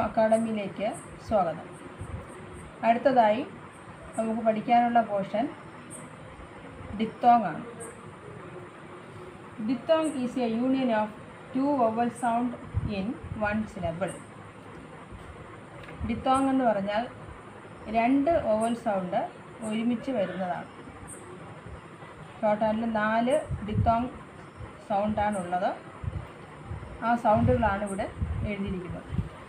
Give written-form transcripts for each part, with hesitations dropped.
അക്കാഡമിയിലേക്ക് സ്വാഗതം. അടുത്തതായി നമുക്ക് പഠിക്കാനുള്ള പോർഷൻ ഡിപ്തോങ് ആണ്. Diphthong is a union of two vowel sound in one syllable. Diphthong എന്ന് പറഞ്ഞാൽ രണ്ട് വവൽ സൗണ്ട് ഒരുമിച്ച് വരുന്നതാണ്. ടോട്ടലിൽ 4 ഡിപ്തോങ് സൗണ്ടാണുള്ളത്. ആ സൗണ്ടുകളാണ് ഇവിടെ എഴുതിയിരിക്കുന്നത്.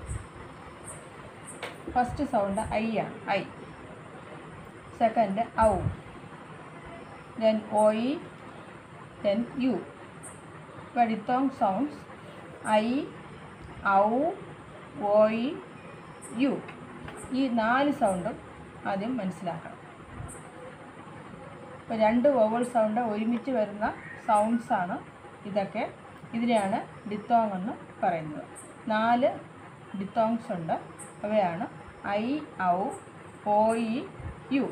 ഫസ്റ്റ് സൗണ്ട് ഐ ആണ്, I. Second ow, then oi, then U. ഇപ്പോൾ diphthong sounds I, ow, oi, U. ഈ 4 സൗണ്ടും ആദ്യം മനസ്സിലാക്കണം. ഇപ്പോൾ 2 വവൽ സൗണ്ട് ഒരുമിച്ച് വരുന്ന സൗണ്ട്സാണ് ഇതൊക്കെ. ഇതിനെയാണ് ഡിപ്തോങ് എന്ന് പറയുന്നത്. 4 ഡിപ്തോങ്സ് ഉണ്ട്. അവയാണ് I, ow, oi, U.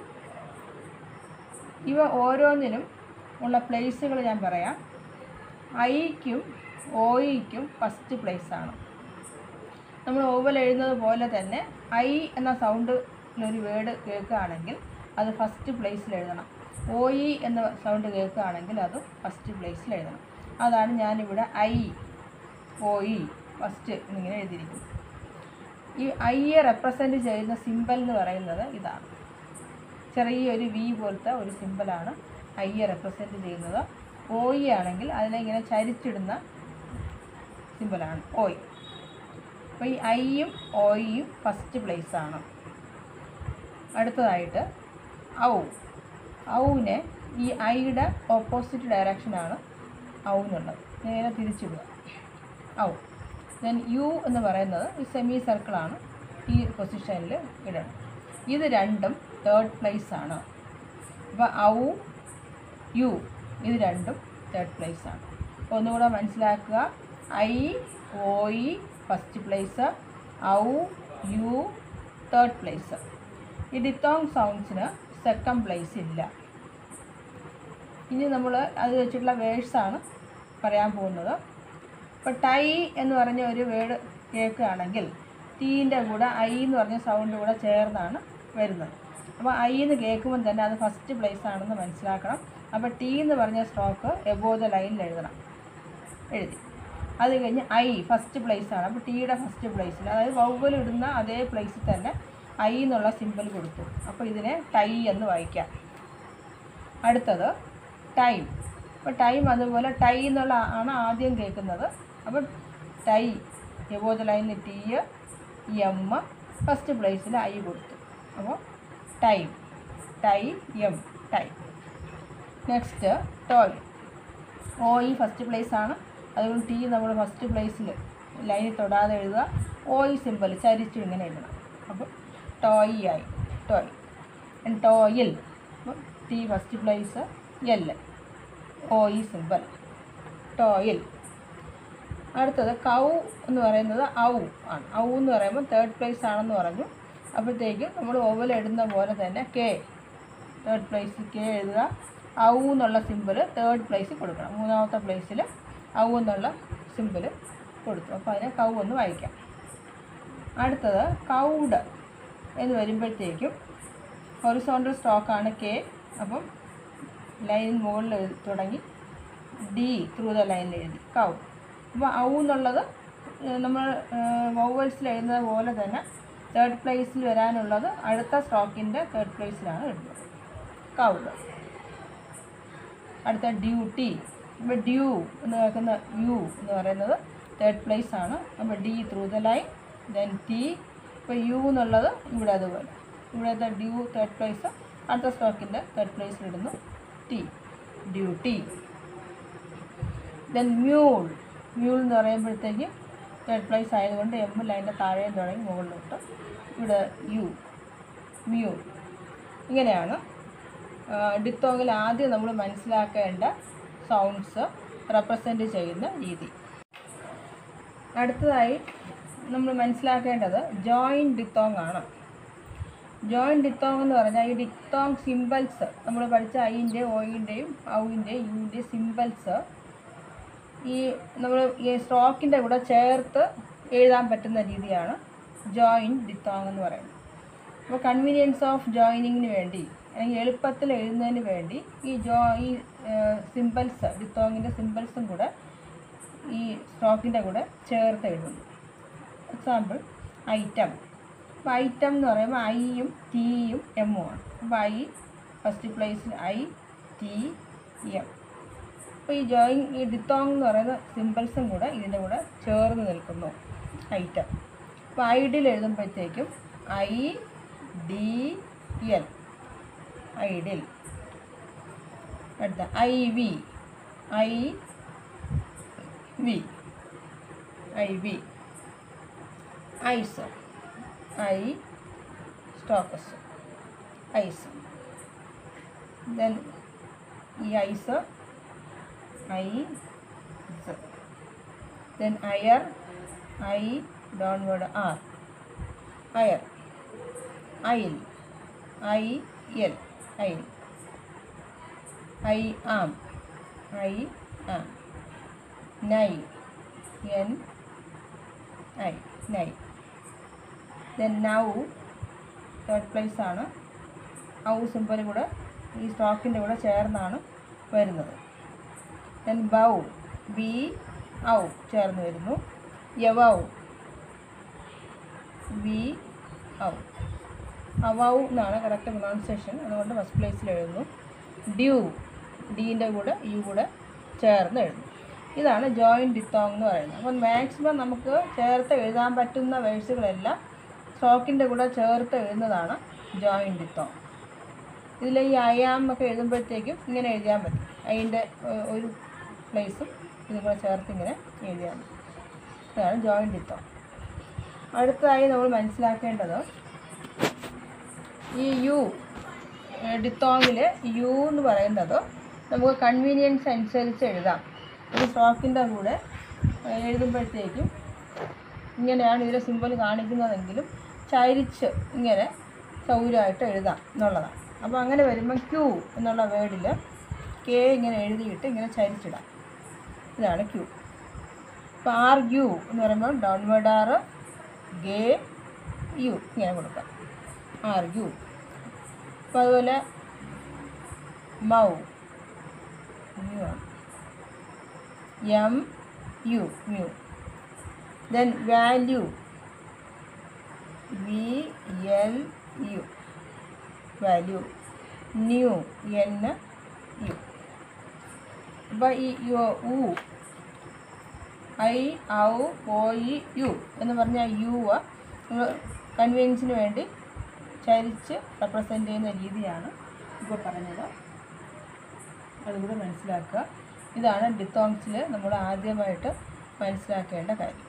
ഇവ ഓരോന്നിനും ഉള്ള പ്ലേസുകൾ ഞാൻ പറയാം. ഐക്കും ഒ ഇക്കും ഫസ്റ്റ് പ്ലേസാണ്. നമ്മൾ ഓവൽ എഴുതുന്നത് പോലെ തന്നെ ഐ എന്ന സൗണ്ടിലൊരു വേർഡ് കേൾക്കുകയാണെങ്കിൽ അത് ഫസ്റ്റ് പ്ലേസിൽ എഴുതണം. ഒ ഇ എന്ന സൗണ്ട് കേൾക്കുകയാണെങ്കിൽ അത് ഫസ്റ്റ് പ്ലേസിൽ എഴുതണം. അതാണ് ഞാനിവിടെ ഐ, ഒ ഇ ഫസ്റ്റ് എന്നിങ്ങനെ എഴുതിയിരിക്കുന്നത്. ഈ ഐയെ റെപ്രസെൻറ്റ് ചെയ്യുന്ന സിമ്പൽ എന്ന് പറയുന്നത് ഇതാണ്. ചെറിയൊരു വി പോലത്തെ ഒരു സിമ്പലാണ് ഐയെ റെപ്രസെൻറ്റ് ചെയ്യുന്നത്. ഒ ഇ ആണെങ്കിൽ അതിനെ ഇങ്ങനെ ചരിച്ചിടുന്ന സിമ്പലാണ് ഒ ഇ. അപ്പോൾ ഈ ഐയും ഒ ഇയും ഫസ്റ്റ് പ്ലേസാണ്. അടുത്തതായിട്ട് ഔ. ഔവിനെ ഈ ഐയുടെ ഓപ്പോസിറ്റ് ഡയറക്ഷനാണ് ഔന്നുള്ളത്. നേരെ തിരിച്ചിടുക ഔ. ദെൻ യു എന്ന് പറയുന്നത് ഈ സെമി സർക്കിളാണ്. ഈ പൊസിഷനിൽ ഇടണം. ഇത് രണ്ടും തേർഡ് പ്ലേസാണ്. അപ്പോൾ ഔ, യു ഇത് രണ്ടും തേർഡ് പ്ലേസാണ്. ഒന്നുകൂടെ മനസ്സിലാക്കുക. I, oi first place, ow, U third place. ഈ ഡിപ്തോങ് സൗണ്ട്സിന് സെക്കൻഡ് പ്ലേസ് ഇല്ല. ഇനി നമ്മൾ അത് വെച്ചിട്ടുള്ള വേർഡ്സാണ് പറയാൻ പോകുന്നത്. ഇപ്പോൾ ടൈ എന്ന് പറഞ്ഞ ഒരു വേർഡ് കേൾക്കുകയാണെങ്കിൽ ടീൻ്റെ കൂടെ ഐ എന്ന് പറഞ്ഞ സൗണ്ട് കൂടെ ചേർന്നാണ് വരുന്നത്. അപ്പോൾ ഐ എന്ന് കേൾക്കുമ്പോൾ തന്നെ അത് ഫസ്റ്റ് പ്ലേസ് ആണെന്ന് മനസ്സിലാക്കണം. അപ്പോൾ ടി എന്ന് പറഞ്ഞ സ്ട്രോക്ക് എബോ ദ ലൈനിൽ എഴുതണം. എഴുതി അത് കഴിഞ്ഞ് ഐ ഫസ്റ്റ് പ്ലേസാണ്. അപ്പോൾ ടീയുടെ ഫസ്റ്റ് പ്ലേസിൽ, അതായത് വവ്വൽ ഇടുന്ന അതേ പ്ലേസിൽ തന്നെ ഐ എന്നുള്ള സിമ്പൽ കൊടുത്തു. അപ്പോൾ ഇതിനെ ടൈ എന്ന് വായിക്കാം. അടുത്തത് ടൈം. അപ്പോൾ ടൈം അതുപോലെ ടൈ എന്നുള്ള ആണ് ആദ്യം കേൾക്കുന്നത്. അപ്പോൾ ടൈ എബോ ദ ലൈനിൽ ടി, എം ഫസ്റ്റ് പ്ലേസിൽ ഐ കൊടുത്തു. അപ്പോൾ time, tie, M time. Next toy. Oi first പ്ലേസാണ്. അതുകൊണ്ട് ടി നമ്മൾ ഫസ്റ്റ് പ്ലേസിൽ ലൈനിൽ തൊടാതെ എഴുതുക. ഒ ഇ സിമ്പൽ ചരിച്ചു ഇങ്ങനെ എഴുതണം. അപ്പോൾ ടോയ് ആയി, ടോയ്. ടോയിൽ അപ്പം T first place, L, oi symbol ടോയിൽ. അടുത്തത് കൗ എന്ന് പറയുന്നത് ഔ ആണ്. ഔ എന്ന് പറയുമ്പോൾ തേർഡ് പ്ലേസ് ആണെന്ന് പറഞ്ഞു. അപ്പോഴത്തേക്കും നമ്മൾ ഓവൽ എഴുതുന്ന പോലെ തന്നെ കെ തേർഡ് പ്ലേസിൽ കെ എഴുതുക. ഔ എന്നുള്ള സിമ്പിൾ തേർഡ് പ്ലേസിൽ കൊടുക്കണം. മൂന്നാമത്തെ പ്ലേസിൽ ഔ എന്നുള്ള സിമ്പിൾ കൊടുത്തു. അപ്പോൾ അതിനെ കൗ എന്ന് വായിക്കാം. അടുത്തത് കൗഡ് എന്ന് വരുമ്പോഴത്തേക്കും ഹൊറിസോണ്ടൽ സ്ട്രോക്കാണ് കെ. അപ്പം ലൈൻ മുകളിൽ തുടങ്ങി ഡി ത്രൂ ദ ലൈനിൽ എഴുതി കൗ. അപ്പോൾ ഔ എന്നുള്ളത് നമ്മൾ വവൽസിൽ എഴുതുന്നത് പോലെ തന്നെ തേർഡ് പ്ലേസിൽ വരാനുള്ളത് അടുത്ത സ്ട്രോക്കിൻ്റെ തേർഡ് പ്ലേസിലാണ് എഴുതുന്നത്, കൗഡ്. അടുത്ത ഡ്യൂട്ടി. ഇപ്പോൾ ഡ്യൂ എന്ന് കേൾക്കുന്ന യു എന്ന് പറയുന്നത് തേർഡ് പ്ലേസ് ആണ്. അപ്പോൾ D through the line, then T. ഇപ്പോൾ യു എന്നുള്ളത് ഇവിടെ അതുപോലെ, ഇവിടുത്തെ ഡ്യൂ തേർഡ് പ്ലേസ്, അടുത്ത സ്ട്രോക്കിൻ്റെ തേർഡ് പ്ലേസിലിടുന്നു T, duty. Then mule. Mule എന്ന് പറയുമ്പോഴത്തേക്കും തേർഡ് പ്ലേസ് ആയതുകൊണ്ട് എം ലൈൻ്റെ താഴെ തുടങ്ങി മുകളിലോട്ട് ഇവിടെ യു, മ്യൂൾ. ഇങ്ങനെയാണ് ഡിപ്തോങ്ങിൽ ആദ്യം നമ്മൾ മനസ്സിലാക്കേണ്ട സൗണ്ട്സ് റെപ്രസെൻറ്റ് ചെയ്യുന്ന രീതി. അടുത്തതായി നമ്മൾ മനസ്സിലാക്കേണ്ടത് ജോയിൻറ്റ് ഡിപ്തോങ് ആണ്. ജോയിൻറ്റ് ഡിപ്തോങ് എന്ന് പറഞ്ഞാൽ ഈ ഡിപ്തോങ് സിമ്പിൾസ് നമ്മൾ പഠിച്ച ഐൻ്റെ, ഒയിൻ്റെയും ഔവിൻ്റെയും യുവിൻ്റെയും സിമ്പിൾസ് ഈ നമ്മൾ ഈ സ്ട്രോക്കിൻ്റെ കൂടെ ചേർത്ത് എഴുതാൻ പറ്റുന്ന രീതിയാണ് ജോയിൻറ്റ് ഡിത്തോങ് എന്ന് പറയുന്നത്. അപ്പോൾ കൺവീനിയൻസ് ഓഫ് ജോയിനിങ്ങിന് വേണ്ടി അല്ലെങ്കിൽ എളുപ്പത്തിൽ എഴുതുന്നതിന് വേണ്ടി ഈ സിമ്പിൾസ് ഡിത്തോങ്ങിൻ്റെ സിമ്പിൾസും കൂടെ ഈ സ്ട്രോക്കിൻ്റെ കൂടെ ചേർത്ത് എഴുതുന്നു. Example item. അപ്പോൾ ഐറ്റം എന്ന് പറയുമ്പോൾ ഐയും ടിയും എമ്മും ആണ്. അപ്പോൾ ഐ ഫസ്റ്റ് പ്ലേസിൽ ഐ ടി എം. അപ്പോൾ ഈ ഡിത്തോങ് എന്ന് പറയുന്ന സിമ്പിൾസും കൂടെ ഇതിൻ്റെ കൂടെ ചേർന്ന് നിൽക്കുന്നു ഐറ്റം. അപ്പോൾ ഐഡിൽ എഴുതുമ്പോഴത്തേക്കും ഐ ഡി എൽ ഐഡിൽ. അടുത്ത I V ice strokes ice. Then ഈ ice ice. Then ire I downward R ire. Isle I L isle. I am nigh N I nigh. Then now third place ആണ്. Ow simple കൂടെ ഈ സ്ട്രോക്കിൻ്റെ കൂടെ ചേർന്നാണ് വരുന്നത്. Then bow B ഔ ചേർന്ന് വരുന്നു. യവൗ ബി ഔ. അവൗ എന്നാണ് കറക്റ്റ് പ്രൊനൗൺസിയേഷൻ, അതുകൊണ്ട് ഫസ്റ്റ് പ്ലേസിൽ എഴുതുന്നു. ഡ്യൂ ഡീൻ്റെ കൂടെ യു കൂടെ ചേർന്ന് എഴുതുന്നു. ഇതാണ് ജോയിൻറ്റ് ഡിത്തോങ് എന്ന് പറയുന്നത്. അപ്പം മാക്സിമം നമുക്ക് ചേർത്ത് എഴുതാൻ പറ്റുന്ന വേഴ്സുകളെല്ലാം സ്ട്രോക്കിൻ്റെ കൂടെ ചേർത്ത് എഴുതുന്നതാണ് ജോയിൻറ്റ് ഡിത്തോങ്. ഇതിൽ ഈ അയാം ഒക്കെ എഴുതുമ്പോഴത്തേക്കും ഇങ്ങനെ എഴുതിയാൽ മതി. അതിൻ്റെ ഒരു പ്ലേസും ഇതും കൂടെ ചേർത്ത് ഇങ്ങനെ എഴുതിയാൽ മതി. ഇതാണ് ജോയിൻറ്റ് ഡിത്തോങ്. അടുത്തതായി നമ്മൾ മനസ്സിലാക്കേണ്ടത് ഈ യു ഡിത്തോങ്ങിൽ യു എന്ന് പറയുന്നത് നമുക്ക് കൺവീനിയൻസ് അനുസരിച്ച് എഴുതാം. ഒരു സ്ട്രോക്കിൻ്റെ കൂടെ എഴുതുമ്പോഴത്തേക്കും ഇങ്ങനെയാണ് ഇതിലെ സിമ്പിൾ കാണിക്കുന്നതെങ്കിലും ചരിച്ച് ഇങ്ങനെ സൗകര്യമായിട്ട് എഴുതാം എന്നുള്ളതാണ്. അപ്പോൾ അങ്ങനെ വരുമ്പോൾ ക്യൂ എന്നുള്ള വേർഡിൽ കെ ഇങ്ങനെ എഴുതിയിട്ട് ഇങ്ങനെ ചരിച്ചിടാം. ഇതാണ് ക്യൂ. അപ്പോൾ ആർ യു എന്ന് പറയുമ്പോൾ ഡൗൺവേർഡ് ആർ ഗേ യു ഇങ്ങനെ കൊടുക്കാം. R U. അപ്പോൾ അതുപോലെ മൗ യു ആണ്. M U mew. Then value V L U value. New N U. അപ്പോൾ ഈ U I ow oi U എന്ന് പറഞ്ഞാൽ യു കൺവീനിയൻസിന് വേണ്ടി ചരിച്ച് റെപ്രസെൻ്റ് ചെയ്യുന്ന രീതിയാണ് ഇപ്പോൾ പറഞ്ഞത്. അതുകൂടെ മനസ്സിലാക്കുക. ഇതാണ് ഡിത്തോങ്സിൽ നമ്മൾ ആദ്യമായിട്ട് മനസ്സിലാക്കേണ്ട കാര്യം.